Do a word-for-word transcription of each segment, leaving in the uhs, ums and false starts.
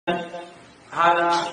هذا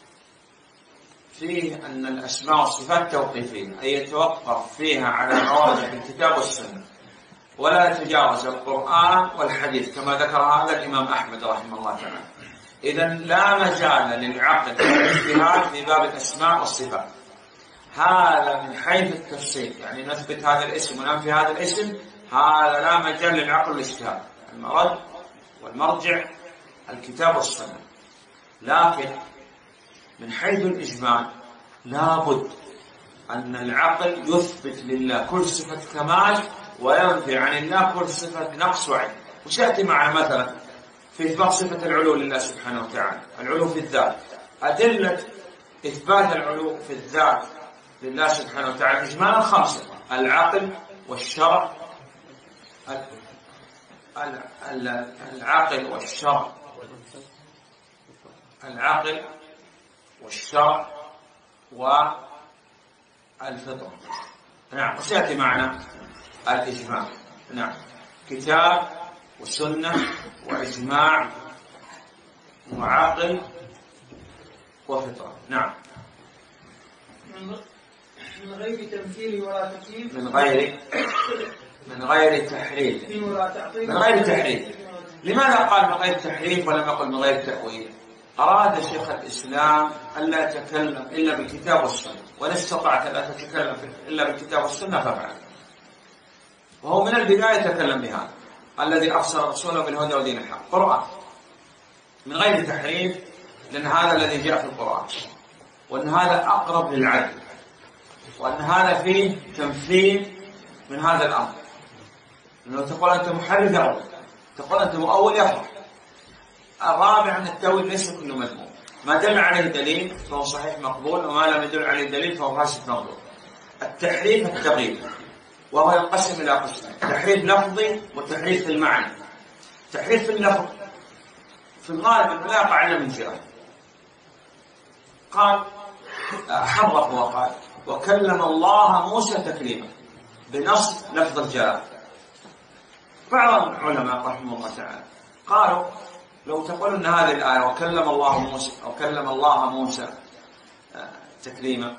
فيه أن الأسماء والصفات توقيفية، أي يتوقف فيها على مواضع الكتاب والسنة ولا يتجاوز القرآن والحديث كما ذكر هذا الإمام أحمد رحمه الله تعالى. إذن لا مجال للعقل والاجتهاد في باب الأسماء والصفات. هذا من حيث التفصيل، يعني نثبت هذا الاسم وننفي هذا الاسم، هذا لا مجال للعقل والاجتهاد. المرد والمرجع الكتاب والسنة. لكن من حيث الإجمال لابد أن العقل يثبت لله كل صفة كمال وينفي عن الله كل صفة نقص وعيب. وسيأتي معنا مثلا في إثبات صفة العلو لله سبحانه وتعالى، العلو في الذات. أدلة إثبات العلو في الذات لله سبحانه وتعالى إجمالا خمسة: العقل والشرع، العقل والشرع العقل والشرع والفطرة. نعم، وسيأتي معنا الإجماع. نعم، كتاب وسنة وإجماع وعقل وفطرة. نعم، من غير تمثيل ولا تكييف، من غير من غير تحريف ولا تعطيل، من غير تحريف. لماذا قال من غير تحريف ولم يقل من غير تأويل؟ أراد شيخ الإسلام ألا يتكلم إلا بالكتاب والسنة، وإن استطعت ألا تتكلم إلا بالكتاب والسنة فافعل. وهو من البداية يتكلم بهذا: الذي أرسل رسوله بالهدى ودين الحق، قرآن من غير تحريف، لأن هذا الذي جاء في القرآن، وأن هذا أقرب للعدل، وأن هذا فيه تمثيل من هذا الأمر. لو تقول أنت محرف يغلط، تقول أنت مؤول يفرح. الرابع أن التأويل ليس كل مذموم، ما دل عليه دليل فهو صحيح مقبول، وما لم يدل عليه دليل فهو فاسد مردود. التحريف التغيير، وهو ينقسم إلى قسمين: تحريف لفظي وتحريف في المعنى. تحريف في اللفظ في الغالب لا يقع إلا من جهة. قال حرف وقال وكلم الله موسى تكليما بنص لفظ الجلالة. بعض العلماء رحمه الله تعالى قالوا لو تقول ان هذه الآية وكلم الله موسى أو كلم الله موسى تكليما،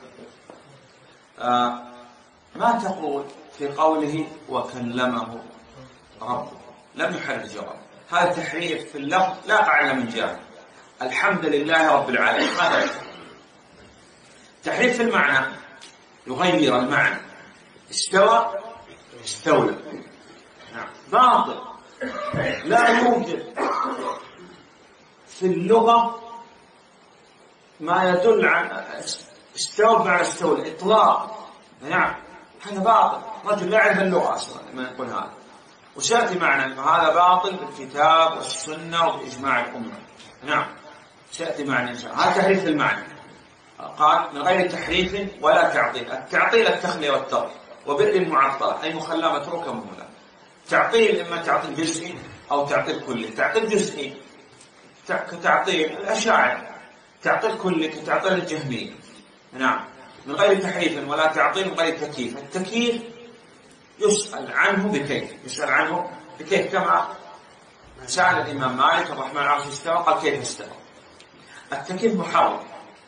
ما تقول في قوله وكلمه ربه؟ لم يحرف جواب. هذا تحريف في اللفظ لا يقع إلا من جهة: الحمد لله رب العالمين. هذا تحريف في المعنى، يغير المعنى. استوى استولى، نعم، باطل. لا يوجد في اللغة ما يدل على استوى بمعنى استولى إطلاق. نعم، هذا باطل. رجل لا يعرف اللغة أصلا لما يقول هذا. وسيأتي معنا أن هذا باطل بالكتاب والسنة وبإجماع الأمة. نعم، سيأتي معنا إن شاء الله. هذا تحريف المعنى. قال من غير تحريف ولا تعطيل. التعطيل التخلية والترك، وبئر المعطلة أي مخلى متروكة مهملة. تعطيل إما تعطيل جزئي أو تعطيل كلي. تعطيل جزئي كتعطيل الأشاعرة، تعطيل كلي كتعطيل الجهمية. نعم، من غير تحريف ولا تعطيل، من غير تكييف. التكييف يسأل عنه بكيف، يسأل عنه بكيف، كما سأل الإمام مالك الرحمن العرش استوى قال كيف استوى. التكييف محرم،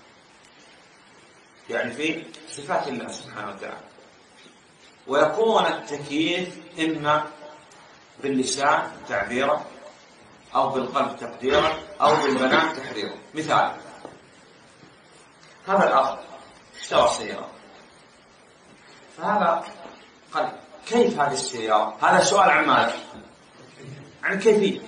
يعني في صفات الله سبحانه وتعالى. ويكون التكييف إما باللسان تعبيرا، أو بالقلب تقديرا، أو بالبنان تحريرا. مثال: هذا الأخ اشترى سيارة، فهذا قال كيف هذه السيارة؟ هذا سؤال عن ماذا؟ عن كيفية.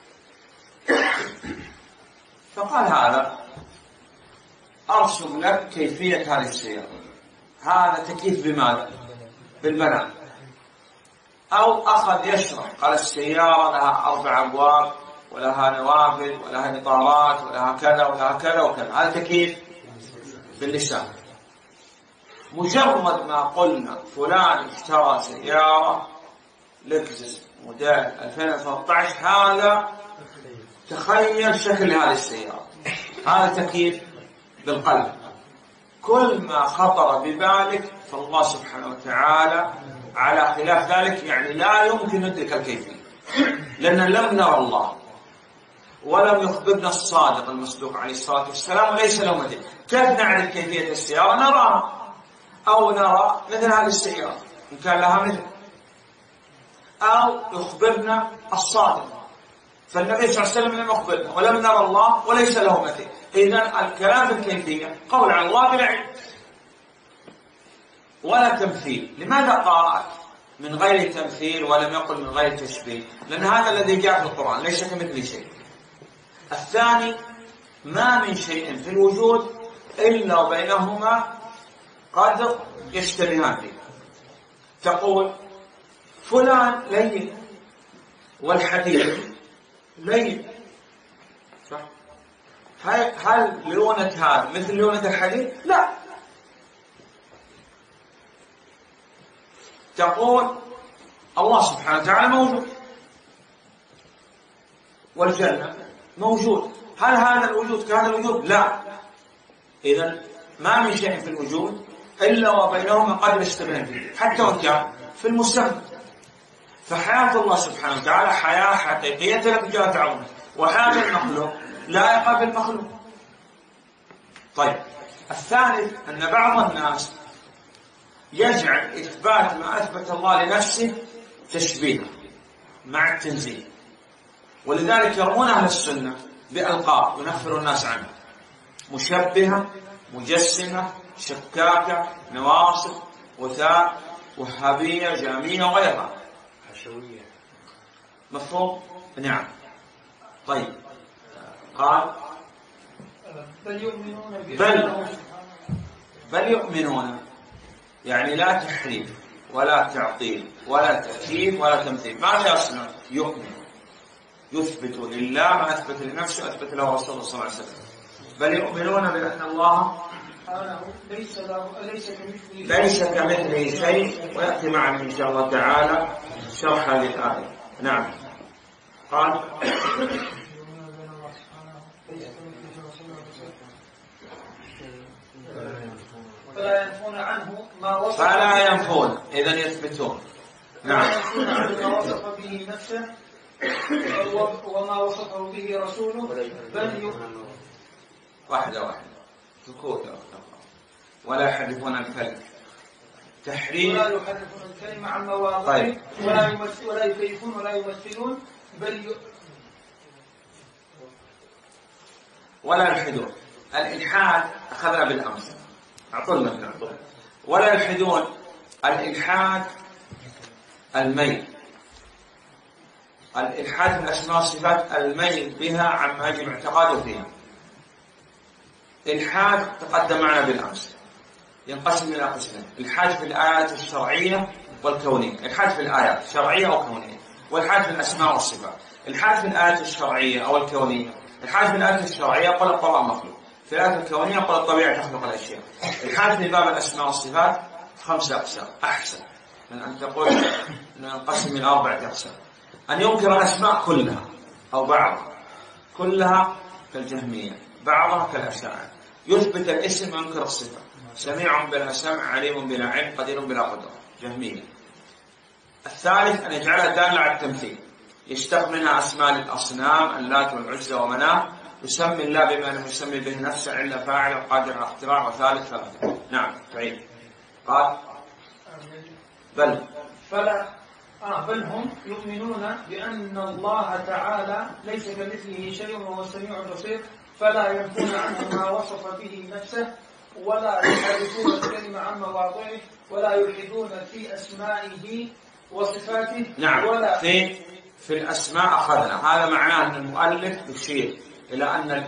فقال هذا أرسم لك كيفية هذه السيارة. هذا تكييف بماذا؟ بالبنان. أو أخذ يشرح، قال السيارة لها أربع أبواب ولها نوافذ ولها إطارات ولها كذا ولها كذا وكذا. هذا تكييف باللسان. مجرد ما قلنا فلان اشترى سيارة لكزس موديل ألفين وثلاثة عشر، هذا تخيل شكل هذه السيارة. هذا تكييف بالقلب. كل ما خطر ببالك فالله سبحانه وتعالى على خلاف ذلك، يعني لا يمكن ندرك الكيفية، لأن لم نرى الله. ولم يخبرنا الصادق المصدوق عليه الصلاة والسلام وليس له مثيل. كيف نعرف كيفية السيارة؟ نراها أو نرى مثل هذه السيارة إن كان لها مثل، أو يخبرنا الصادق، فالنبي صلى الله عليه وسلم لم يخبرنا ولم نرى الله وليس له مثيل. إذن الكلام في الكيفية قول عن الله بلا علم ولا تمثيل. لماذا قال من غير تمثيل ولم يقل من غير تشبيه؟ لأن هذا الذي جاء في القرآن ليس كمثل شيء. الثاني ما من شيء في الوجود إلا وبينهما قد يشتبهان فيه. تقول فلان لين والحديد لين، صح؟ هل لونة هذا مثل لونة الحديد؟ لا. تقول الله سبحانه وتعالى موجود والجنة موجود، هل هذا الوجود كهذا الوجود؟ لا. إذن ما من شيء في الوجود إلا وبينهما قد يشتبهان فيه حتى وإن كان في المسمى. فحياة الله سبحانه وتعالى حياة حقيقية لك جاء تعظمه، وحياة المخلوق لائقة بالمخلوق. طيب الثالث أن بعض الناس يجعل إثبات ما أثبت الله لنفسه تشبيها مع التنزيه، ولذلك يرمون أهل السنة بألقاب ينفر الناس عنها: مشبهة، مجسمة، شكاكة، نواصب، وثاء، وهابية، جامية وغيرها. حشوية. مفهوم؟ نعم. طيب قال بل يؤمنون بل بل يؤمنون، يعني لا تحريف ولا تعطيل ولا تأكيد ولا تمثيل. ماذا يصنع؟ يؤمن، يثبت لله ما أثبت لنفسه أثبت له رسول الله صلى الله عليه وسلم. بل يؤمنون بأن الله ليس ليس كمثله ليس كمثله شيء، ويأتي معنا إن شاء الله تعالى شرح هذه الآية. نعم. قال فلا ينفون عنه ما وصف فلا ينفون، إذن يثبتون. نعم. فلا ينفون عنه ما وصف به نفسه وما وصفه به رسوله، بل يؤمنون. واحدة واحدة سكوت. ولا يحرفون الكلم تحريف، ولا يحرفون الكلمة عن مواضعه. طيب. ولا يمثل ولا يكيفون ولا يمثلون، بل ي... ولا يلحدون. الإلحاد أخذنا بالأمس، أعطونا مثلا. ولا يلحدون، الإلحاد الميل، الإلحاد في الأسماء والصفات الميل بها عما يجب اعتقاده فيها. الإلحاد تقدم معنا بالأمس، ينقسم إلى قسمين: الإلحاد في الآيات الشرعية والكونية، الإلحاد في الآيات شرعية أو كونية، والإلحاد في الأسماء والصفات. الإلحاد في الآيات الشرعية أو الكونية، الإلحاد في الآيات الشرعية قل القضاء مخلوق، في الآيات الكونية قل الطبيعة تخلق الأشياء. الإلحاد في باب الأسماء والصفات خمسة أقسام، أحسن من أن تقول ننقسم إلى أربعة أقسام: أن ينكر الأسماء كلها أو بعضها، كلها كالجهمية، بعضها كالأشاعرة. يثبت الاسم وينكر الصفة: سميع بلا سمع، عليم بلا علم، قدير بلا قدرة، جهمية. الثالث أن يجعلها دالة على التمثيل، يشتق منها أسماء للأصنام اللات والعزى ومناه، يسمي الله بما لم يسمي به نفسه إلا فاعل وقادر على اختراع. وثالث ثلاثة. نعم تعيد. قال بل فلا آه بل هم يؤمنون بأن الله تعالى ليس كمثله شيء وهو السميع البصير، فلا ينفون عنه ما وصف به نفسه، ولا يحرفون الكلمة عن مواضعه، ولا يلحدون في أسمائه وصفاته. نعم. ولا في في الأسماء أخذنا، هذا معناه أن المؤلف يشير إلى أن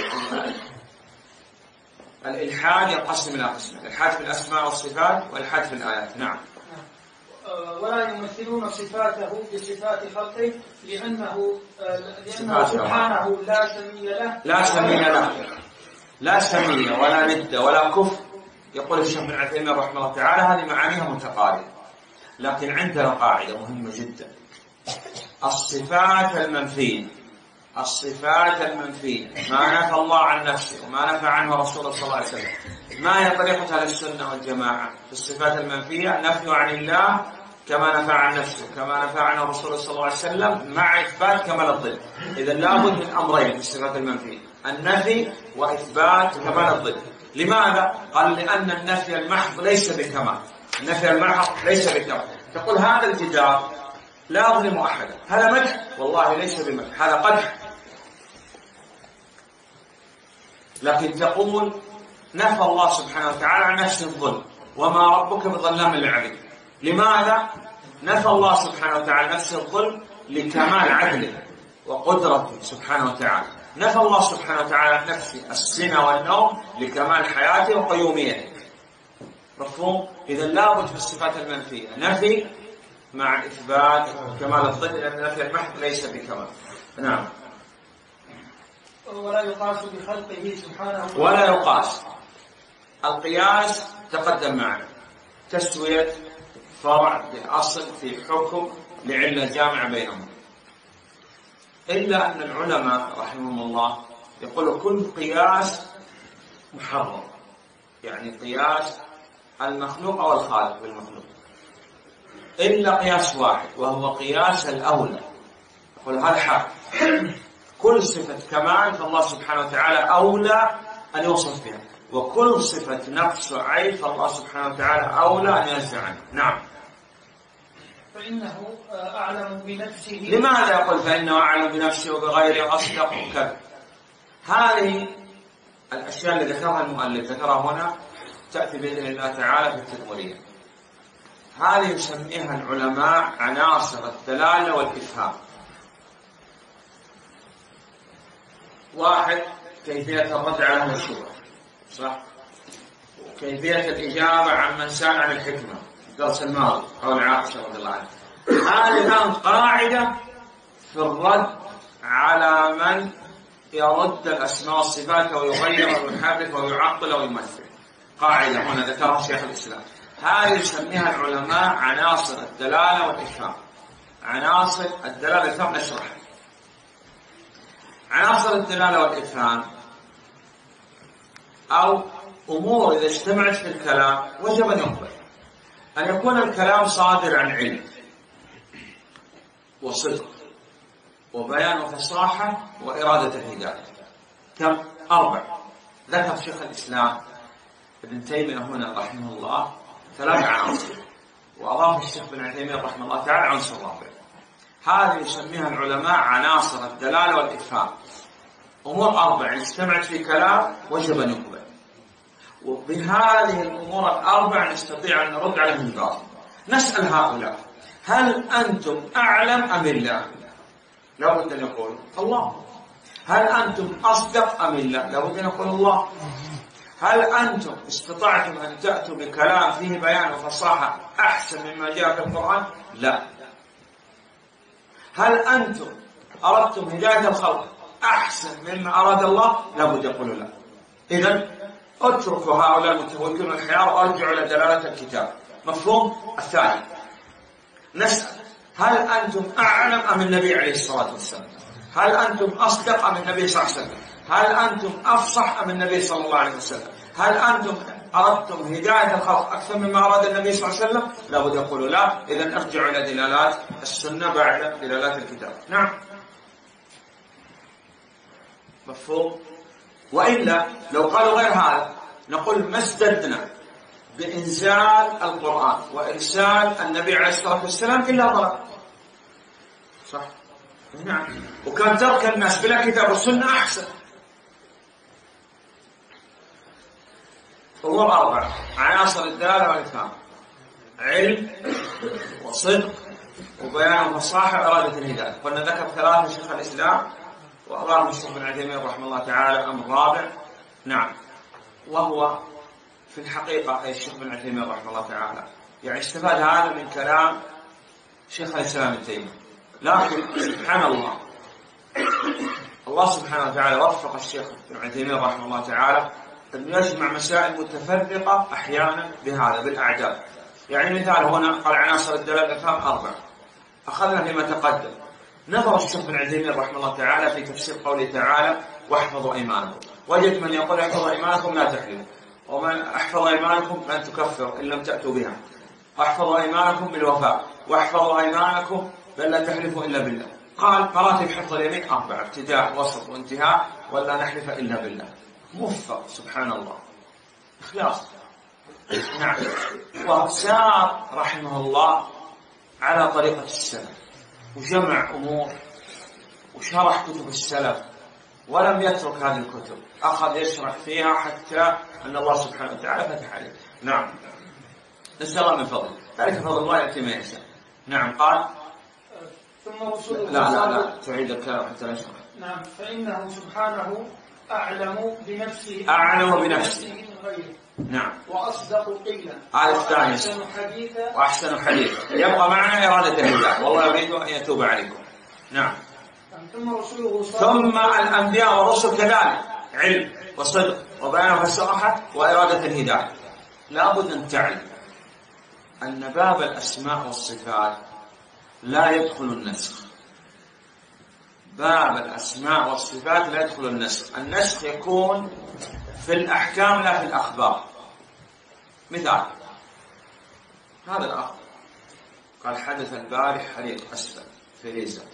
الإلحاد ينقسم إلى قسمين: الإلحاد في الأسماء والصفات، والإلحاد في الآيات. نعم. ولا يمثلون صفاته بصفات خلقه، لأنه لأنه سبحانه لا سمي له لا سمي له، لا سمي ولا ند ولا كفر. يقول الشيخ ابن عثيمين رحمه الله تعالى هذه معانيها متقاربة، لكن عندنا قاعدة مهمة جدا: الصفات المنفية، الصفات المنفية ما نفى الله عن نفسه وما نفى عنه رسوله صلى الله عليه وسلم. ما هي طريقة أهل السنة والجماعة في الصفات المنفية؟ نفي عن الله كما نفى عن نفسه كما نفى عنه الرسول صلى الله عليه وسلم مع إثبات كمال الضد. إذا لابد من أمرين في الصفات المنفية: النفي وإثبات كمال الضد. لماذا؟ قال لأن النفي المحض ليس بكمال. النفي المحض ليس بكمال. تقول هذا الجدار لا أظلم أحدا، هذا مدح؟ والله ليس بمدح، هذا قدح. لكن تقول نفى الله سبحانه وتعالى عن نفسه الظلم وما ربك بظلام للعبيد. لماذا؟ نفى الله سبحانه وتعالى نفسه الظلم لكمال عدله وقدرته سبحانه وتعالى. نفى الله سبحانه وتعالى نفسه السنة والنوم لكمال حياته وقيوميته. مفهوم؟ إذا لابد في الصفات المنفية نفي مع إثبات كمال الضد، لأن النفي المحض ليس بكمال. نعم. ولا يقاس بخلقه سبحانه وتعالى. ولا يقاس. القياس تقدم معنا تسوية فرع بأصل في حكم لعلة جامعة بينهم. إلا أن العلماء رحمهم الله يقولوا كل قياس محرم، يعني قياس المخلوق أو الخالق بالمخلوق، إلا قياس واحد وهو قياس الأولى. يقول هذا حق، كل صفة كمال فالله سبحانه وتعالى أولى أن يوصف بها، وكل صفة نقص وعيب فالله سبحانه وتعالى أولى أن ينزع عنه. نعم. فإنه أعلم بنفسه. لماذا يقول فإنه أعلم بنفسه وبغيره أصدق وكذا؟ هذه الأشياء اللي ذكرها المؤلف ذكرها هنا تأتي بإذن الله تعالى في التدمرية. هذه يسميها العلماء عناصر الدلالة والإفهام. واحد كيفية الرد على أهل الشبهة، صح؟ وكيفية الإجابة عن من سأل عن الحكمة الدرس الماضي قول عائشة رضي الله عنها. هذه الآن قاعدة في الرد على من يرد الأسماء والصفات ويغير ويحرك ويعطل ويمثل. قاعدة هنا ذكرها شيخ الإسلام، هذه يسميها العلماء عناصر الدلالة والإفهام. عناصر الدلالة والإفهام نشرحها. عناصر الدلالة والإفهام أو أمور إذا اجتمعت في الكلام وجب أن يقبل. أن يكون الكلام صادر عن علم وصدق وبيان وفصاحة وإرادة الهداية. كم؟ أربع. ذكر شيخ الإسلام ابن تيمية هنا رحمه الله ثلاث عناصر، وأضاف الشيخ ابن عثيمين رحمه الله تعالى عنصر رابع. هذه يسميها العلماء عناصر الدلالة والإفهام. أمور أربع اجتمعت في كلام وجب أن يقبل، وبهذه الأمور الأربع نستطيع أن نرد على الباطل. نسأل هؤلاء هل أنتم أعلم أم الله؟ لابد أن يقول الله. هل أنتم أصدق أم الله؟ لابد أن يقول الله. هل أنتم استطعتم أن تأتوا بكلام فيه بيان وفصاحة أحسن مما جاء في القرآن؟ لا. هل أنتم أردتم هداية الخلق أحسن مما أراد الله؟ لابد يقولوا لا. إذن اتركوا هؤلاء المتفوقين الحيار وارجعوا إلى دلالة الكتاب. مفهوم؟ الثاني نسأل هل أنتم أعلم أم النبي عليه الصلاة والسلام؟ هل أنتم أصدق أم النبي صلى الله عليه وسلم؟ هل أنتم أفصح أم النبي صلى الله عليه وسلم؟ هل أنتم أردتم هداية الخلق أكثر مما أراد النبي صلى الله عليه وسلم؟ لابد يقولوا لا. إذن ارجعوا إلى دلالات السنة بعد دلالات الكتاب. نعم. مفهوم؟ وإلا لو قالوا غير هذا نقول ما ازددنا بإنزال القرآن وإرسال النبي عليه الصلاة والسلام إلا ضلال. صح؟ نعم. وكان ترك الناس بلا كتاب والسنة أحسن. أمور أربعة عناصر الدلالة والإفهام: علم وصدق وبيان وفصاحة وإرادة الهداية. قلنا ذكر ثلاثة شيخ الإسلام، وأضاف الشيخ ابن عثيمين رحمه الله تعالى أمر رابع. نعم. وهو في الحقيقة أي الشيخ ابن عثيمين رحمه الله تعالى يعني استفاد هذا من كلام شيخ الإسلام ابن تيمية. لكن سبحان الله الله سبحانه وتعالى وفق الشيخ ابن عثيمين رحمه الله تعالى أن يجمع مسائل متفرقة أحيانا بهذا بالأعداد. يعني مثال هنا قال عناصر الدلالة والإفهام أربع، أخذنا فيما تقدم. نظر الشيخ ابن عثيمين رحمه الله تعالى في تفسير قوله تعالى واحفظوا أيمانكم، وجد من يقول احفظوا أيمانكم لا تحلفوا، ومن احفظ أيمانكم لن تكفر إن لم تأتوا بها. واحفظوا أيمانكم بالوفاء، واحفظوا أيمانكم بل لا تحلفوا إلا بالله. قال مراتب حفظ اليمين أربعة: ابتداء وسط وانتهاء، ولا نحلف إلا بالله. موفق سبحان الله، إخلاص. نعم. وسار رحمه الله على طريقة السلف، وجمع أمور وشرح كتب السلف، ولم يترك هذه الكتب، أخذ يشرح فيها حتى أن الله سبحانه وتعالى فتح عليه. نعم. نسأل الله من فضله، ذلك فضل الله يأتي ما يشاء. نعم. قال ثم رسول لا لا لا تعيد الكلام حتى نشرح. نعم. فإنه سبحانه أعلم بنفسه أعلم بنفسه من غيره. نعم. وأصدق قيلا. هذا الثاني. وأحسن حديثا. وأحسن حديثا. يبقى معنا إرادة الهداية، والله يريد أن يتوب عليكم. نعم. ثم رسوله ثم الأنبياء والرسل كذلك، علم وصدق وبيان وفصاحة وإرادة الهداية. لابد أن تعلم أن باب الأسماء والصفات لا يدخل النسخ. باب الأسماء والصفات لا يدخل النسخ. النسخ يكون في الأحكام لا في الأخبار. مثال: هذا الأخ قال حدث البارح حريق أسفل في ريزة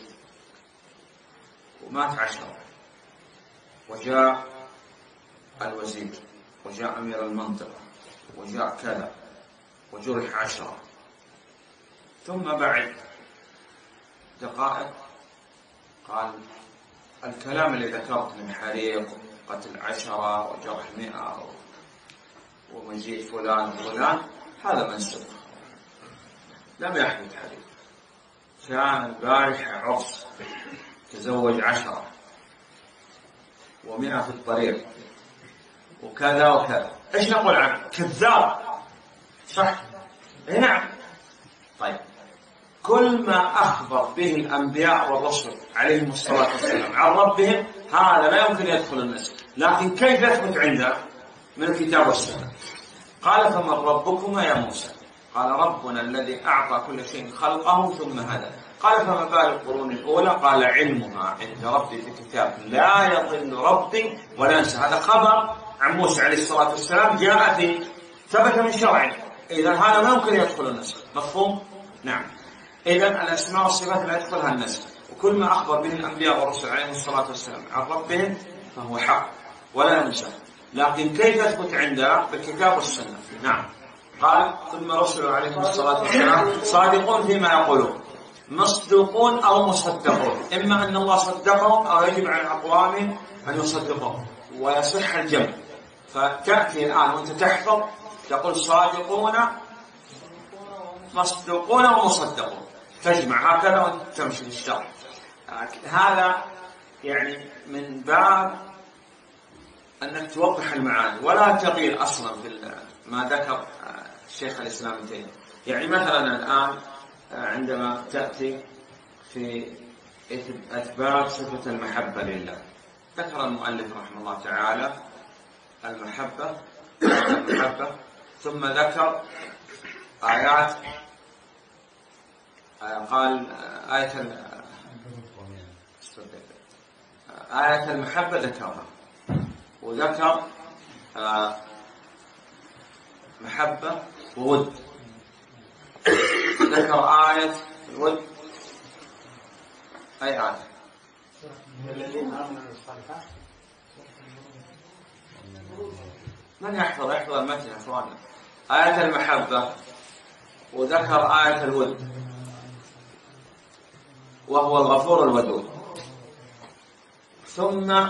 ومات عشرة، وجاء الوزير، وجاء أمير المنطقة، وجاء كذا، وجرح عشرة. ثم بعد دقائق قال الكلام اللي ذكرت من حريق وقتل عشرة وجرح مئة ومجيء فلان وفلان هذا منسوخ، لم يحدث حريق. كان البارح عرس، تزوج عشرة ومئة في الطريق وكذا وكذا. ايش نقول عنه؟ كذاب، صح؟ نعم. طيب، كل ما أخبر به الأنبياء والرسل عليهم الصلاة والسلام عن ربهم هذا لا يمكن يدخل النسخ. لكن كيف يثبت عندنا؟ من الكتاب والسنة. قال فمن ربكما يا موسى؟ قال ربنا الذي أعطى كل شيء خلقه ثم هدى. قال فما بال القرون الأولى؟ قال علمها عند ربي في كتاب لا يضل ربي ولا ينسى. هذا خبر عن موسى عليه الصلاة والسلام جاء في ثبت من شرعه، إذا هذا ما يمكن يدخل النسخ. مفهوم؟ نعم. إذا الأسماء والصفات لا يدخلها النسخ، وكل ما أخبر به الأنبياء والرسل عليهم الصلاة والسلام عن ربهم فهو حق ولا ينسى. لكن كيف يثبت عندنا؟ بالكتاب والسنة. نعم. قال ثم رسل عليهم الصلاة والسلام صادقون فيما يقولون، مصدوقون أو مصدقون. إما أن الله صدقهم أو يجب على أقوام أن يصدقهم، ويصح الجمع. فتأتي الآن وأنت تحفظ تقول صادقون مصدوقون ومصدقون، تجمع هكذا وأنت تمشي في الشرح. هذا يعني من باب أنك توضح المعاني ولا تغير أصلا في ما ذكر الشيخ الإسلام ابن تيمية. يعني مثلا الآن عندما تأتي في إثبات صفة المحبة لله، ذكر المؤلف رحمه الله تعالى المحبة المحبة ثم ذكر آيات. قال آية آية المحبة ذكرها، وذكر محبة وود، ذكر آية الود. أي آية؟ من يحفظ يحفظ المتن أخواننا. آية المحبة وذكر آية الود، وهو الغفور الودود. ثم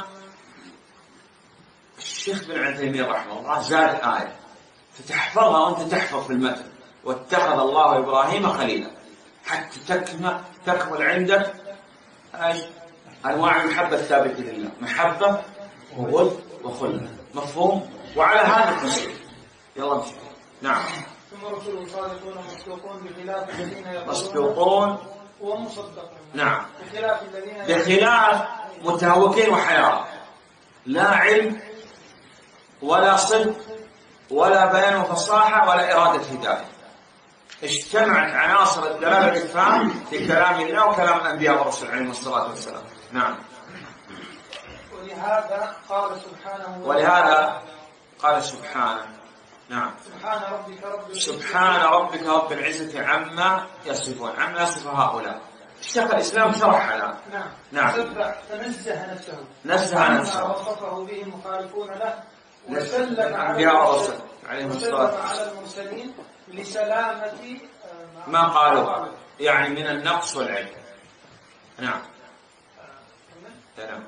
الشيخ بن عثيمين رحمه الله زاد آية فتحفظها وأنت تحفظ في المتن: واتخذ الله إبراهيم خليلا، حتى تكمل تكمل عندك ايش؟ أنواع المحبة الثابتة لله، محبة وود وخلة. مفهوم؟ وعلى هذا التفصيل يلا نمشي. نعم. ثم رسول صادقون مصدوقون بخلاف الذين يقولون مصدوقون ومصدقون. نعم. بخلاف الذين بخلاف متهوكين وحيارى، لا علم ولا صدق ولا بيان وفصاحة ولا إرادة هداية. اجتمعت عناصر الدلالة والإفهام في كلام الله وكلام الأنبياء والرسل عليهم الصلاة والسلام. نعم. ولهذا قال سبحانه ولهذا قال سبحانه نعم. سبحان ربك رب سبحان ربك رب العزة عما يصفون، عما يصف هؤلاء. الشيخ الإسلام شرح هذا. نعم. نعم. سبح تنزه نفسه. نزه نفسه. عما وصفه به المخالفون له، وسلم على على المرسلين لسلامة ما قالوا، يعني من النقص والعيب. نعم. نعم.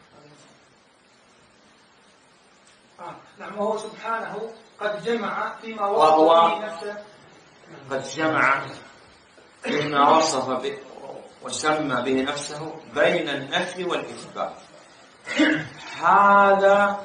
آه. نعم. وهو سبحانه قد جمع فيما وصف به نفسه، قد جمع فيما وصف به وسمى به نفسه بين النفي والإثبات. هذا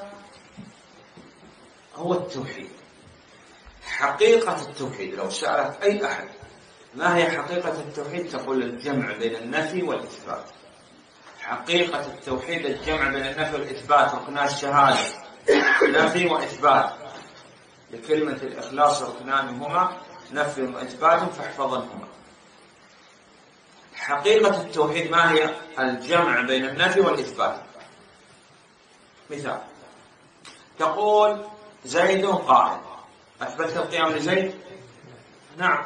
هو التوحيد، حقيقة التوحيد. لو سألت أي أحد ما هي حقيقة التوحيد تقول الجمع بين النفي والإثبات. حقيقة التوحيد الجمع بين النفي والإثبات، ركنا الشهادة نفي وإثبات، لكلمة الإخلاص ركنان هما نفي وإثبات فاحفظنهما. حقيقة التوحيد ما هي؟ الجمع بين النفي والإثبات. مثال، تقول زيد قائم، أثبتت القيام لزيد؟ نعم.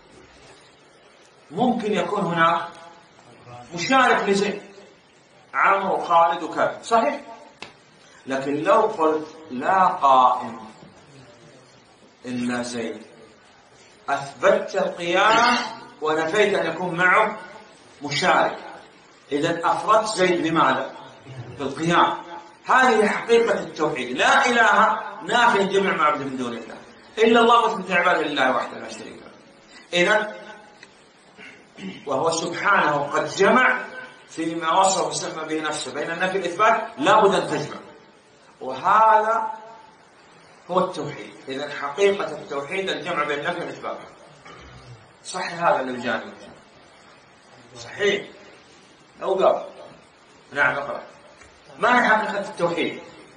ممكن يكون هناك مشارك لزيد، عمرو وخالد وكذا، صحيح. لكن لو قلت لا قائم إلا زيد، أثبتت القيام ونفيت أن يكون معه مشارك، إذن أفردت زيد بماذا؟ بالقيام. هذه حقيقة التوحيد. لا إله نافي جميع معبد من دون الله، إلا الله مثبت عباده لله وحده لا شريك له. إذن وهو سبحانه قد جمع فيما وصف وسمى به نفسه بين النفي والإثبات، لا بد أن تجمع، وهذا هو التوحيد. إذن حقيقة التوحيد الجمع بين النفي والإثبات. صحيح هذا اللي بجانب؟ صحيح. أو قال نعم اقرأ. ما هي حقيقة التوحيد؟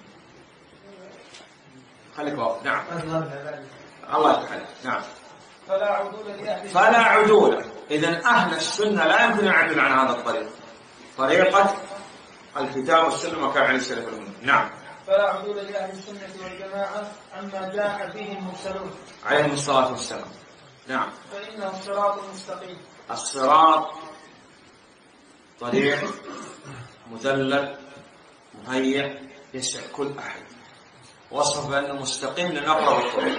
خليك واقف. نعم. الله يتحدث. نعم. فلا عدول لأهل فلا عدول. إذن أهل السنة لا يمكن أن يعدل عن هذا الطريق، طريقة الكتاب والسنة وكان عليه السلف الأمة. نعم. فلا عدول لأهل السنة والجماعة عما جاء به المرسلون عليهم الصلاة والسلام. نعم. فإنه الصراط المستقيم. الصراط طريق مذلل مهيئ يسع كل أحد، وصف بأنه مستقيم لنقرأ الطريق.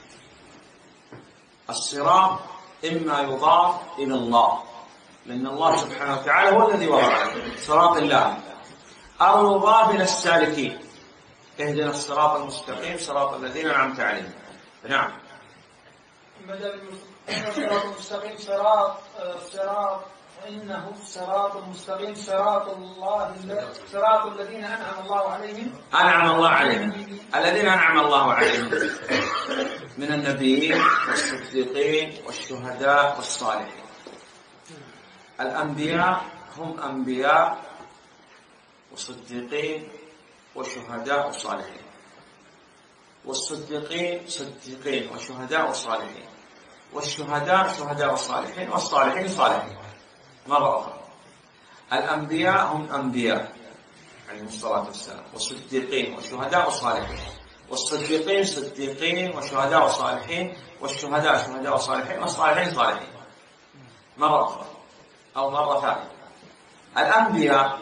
الصراط إما يضاف إلى الله، لأن الله سبحانه وتعالى هو الذي وضع صراط الله، أو يضاف إلى السالكين، اهدنا الصراط المستقيم صراط الذين أنعمت عليهم. نعم. الصراط المستقيم صراط صراط إنه الصراط المستقيم صراط الله صراط الذين أنعم الله عليهم أنعم الله عليهم الذين أنعم الله عليهم من النبيين والصديقين والشهداء والصالحين. الأنبياء هم أنبياء وصديقين وشهداء وصالحين، والصديقين صديقين وشهداء وصالحين، والشهداء شهداء وصالحين، والصالحين صالحين. مرة أخرى، الأنبياء هم أنبياء عليهم الصلاة والسلام، والصديقين وشهداء وصالحين، والصديقين صديقين وشهداء وصالحين، والشهداء شهداء وصالحين، والصالحين صالحين. مرة أخرى أو مرة ثانية، الأنبياء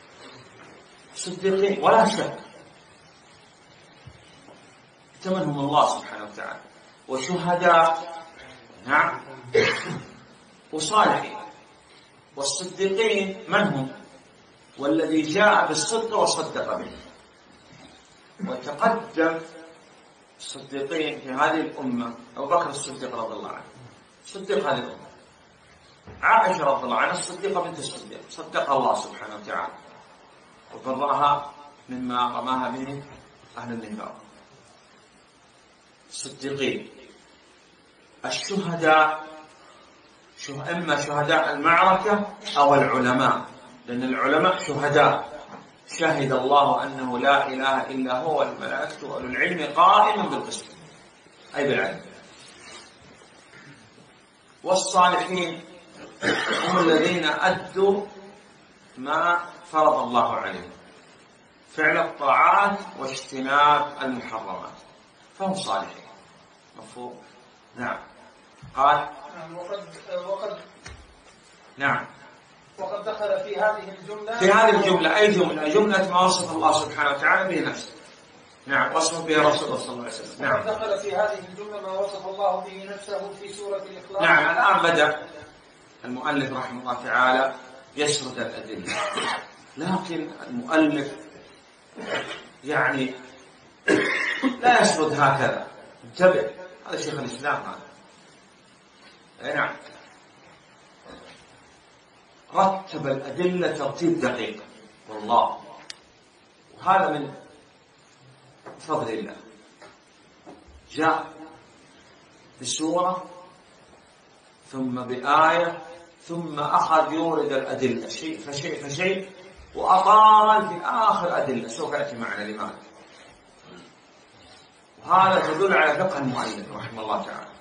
صديقين ولا شك ائتمنهم الله سبحانه وتعالى، وشهداء نعم وصالحين. والصديقين من هم؟ والذي جاء بالصدق وصدق به. وتقدم الصديقين في هذه الأمة أبو بكر الصديق رضي الله عنه، صديق هذه الأمة. عائشة رضي الله عنها الصديقة بنت الصديق، صدقها الله سبحانه وتعالى وبرأها مما رماها به أهل النفاق. الصديقين. الشهداء إما شهداء المعركة أو العلماء، لأن العلماء شهداء شهد الله أنه لا إله إلا هو والملائكة وأولو العلم قائما بالقسط، أي بالعلم. والصالحين هم الذين أدوا ما فرض الله عليهم، فعل الطاعات واجتناب المحرمات، فهم صالحين. مفهوم؟ نعم. قال نعم وقد وقد نعم وقد دخل في هذه الجملة في هذه الجملة أي جملة؟ جملة ما وصف الله سبحانه وتعالى به نفسه. نعم وصف به رسوله صلى الله عليه وسلم. نعم. وقد دخل في هذه الجملة ما وصف الله به نفسه في سورة الإخلاص. نعم. الآن بدأ المؤلف رحمه الله تعالى يسرد الأدلة، لكن المؤلف يعني لا يسرد هكذا. انتبه، هذا شيخ الإسلام هذا. أي نعم. رتب الأدلة ترتيب دقيق والله، وهذا من فضل الله. جاء بسورة ثم بآية ثم أخذ يورد الأدلة شيء فشيء فشيء، وأطال في آخر أدلة سوف يأتي معنا لماذا. وهذا تدل على فقه المؤلف رحمه الله تعالى.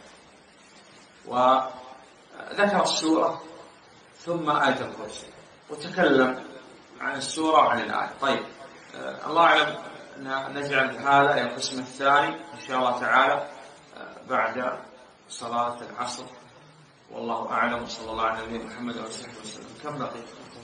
وذكر السورة ثم آية الكرسي وتكلم عن السورة وعن الآية. طيب آه الله أعلم نجعل هذا إلى القسم الثاني إن شاء الله تعالى آه بعد صلاة العصر، والله أعلم. وصلى الله على نبينا محمد وعلى آله وسلم. كم بقي؟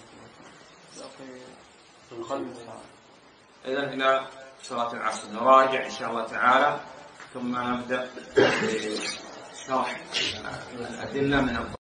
إذن إلى صلاة العصر نراجع إن شاء الله تعالى، ثم نبدأ بشرح الأدلة من